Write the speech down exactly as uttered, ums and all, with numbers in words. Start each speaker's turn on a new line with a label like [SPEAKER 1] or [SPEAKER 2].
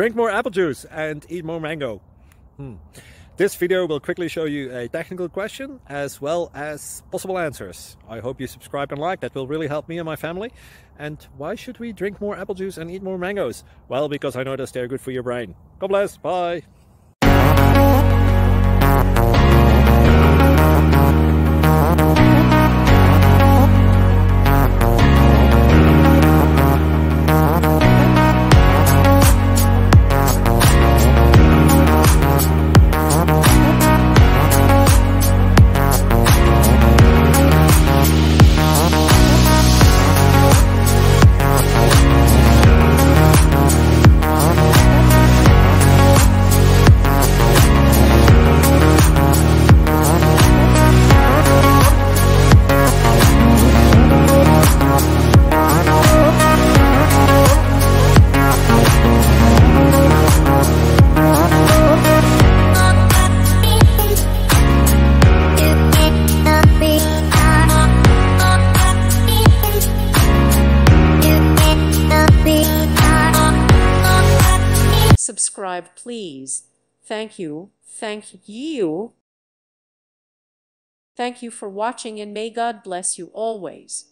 [SPEAKER 1] Drink more apple juice and eat more mango. Hmm. This video will quickly show you a technical question as well as possible answers. I hope you subscribe and like, that will really help me and my family. And why should we drink more apple juice and eat more mangoes? Well, because I noticed they're good for your brain. God bless, bye!
[SPEAKER 2] Subscribe, please. Thank you. Thank you. Thank you for watching, and may God bless you always.